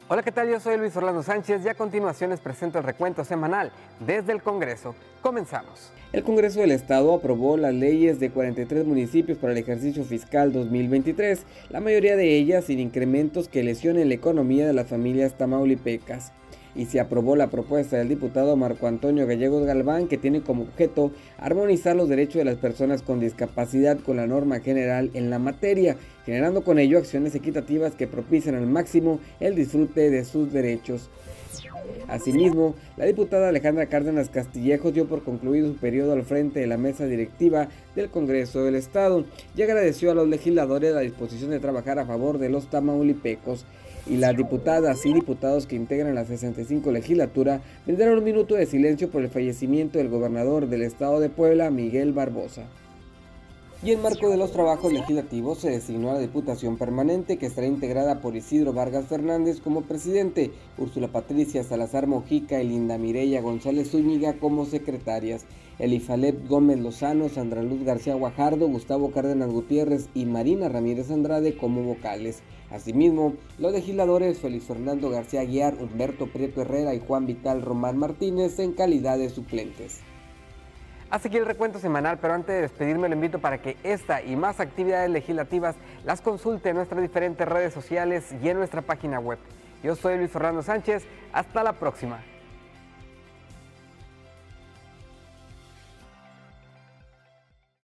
Hola, ¿qué tal? Yo soy Luis Orlando Sánchez y a continuación les presento el recuento semanal desde el Congreso. Comenzamos. El Congreso del Estado aprobó las leyes de 43 municipios para el ejercicio fiscal 2023, la mayoría de ellas sin incrementos que lesionen la economía de las familias tamaulipecas. Y se aprobó la propuesta del diputado Marco Antonio Gallegos Galván, que tiene como objeto armonizar los derechos de las personas con discapacidad con la norma general en la materia, generando con ello acciones equitativas que propician al máximo el disfrute de sus derechos. Asimismo, la diputada Alejandra Cárdenas Castillejos dio por concluido su periodo al frente de la mesa directiva del Congreso del Estado y agradeció a los legisladores la disposición de trabajar a favor de los tamaulipecos. Y las diputadas y diputados que integran la 65 legislatura brindaron un minuto de silencio por el fallecimiento del gobernador del estado de Puebla, Miguel Barbosa. Y en marco de los trabajos legislativos se designó a la Diputación Permanente, que estará integrada por Isidro Vargas Fernández como presidente, Úrsula Patricia Salazar Mojica y Linda Mireya González Zúñiga como secretarias, Elifalet Gómez Lozano, Sandra Luz García Guajardo, Gustavo Cárdenas Gutiérrez y Marina Ramírez Andrade como vocales. Asimismo, los legisladores Félix Fernando García Aguiar, Humberto Prieto Herrera y Juan Vital Román Martínez en calidad de suplentes. Hasta aquí el recuento semanal, pero antes de despedirme lo invito para que esta y más actividades legislativas las consulte en nuestras diferentes redes sociales y en nuestra página web. Yo soy Luis Orlando Sánchez, hasta la próxima.